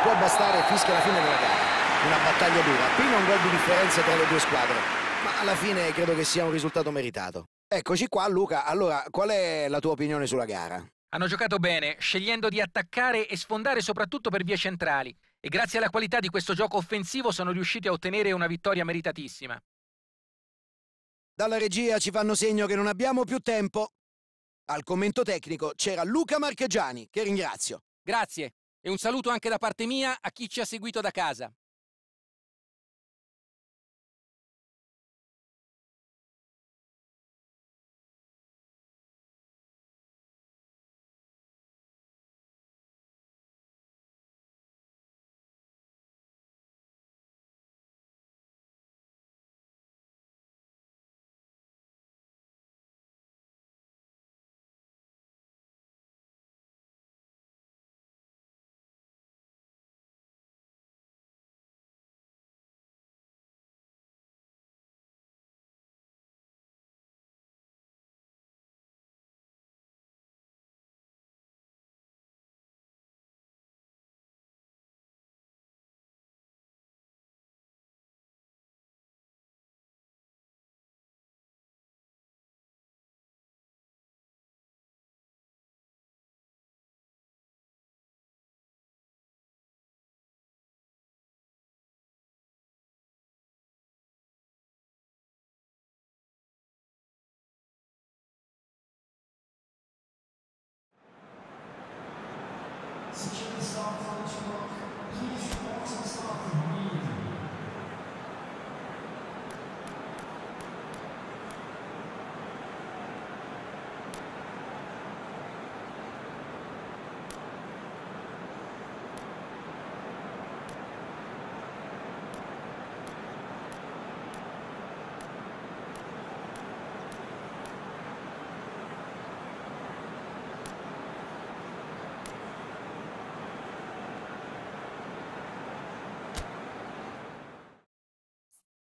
può bastare e fischia la fine della gara. Una battaglia dura, appena un gol di differenza tra le due squadre, ma alla fine credo che sia un risultato meritato. Eccoci qua, Luca. Allora, qual è la tua opinione sulla gara? Hanno giocato bene, scegliendo di attaccare e sfondare soprattutto per vie centrali, e grazie alla qualità di questo gioco offensivo sono riusciti a ottenere una vittoria meritatissima. Dalla regia ci fanno segno che non abbiamo più tempo. Al commento tecnico c'era Luca Marchegiani, che ringrazio. Grazie, e un saluto anche da parte mia a chi ci ha seguito da casa.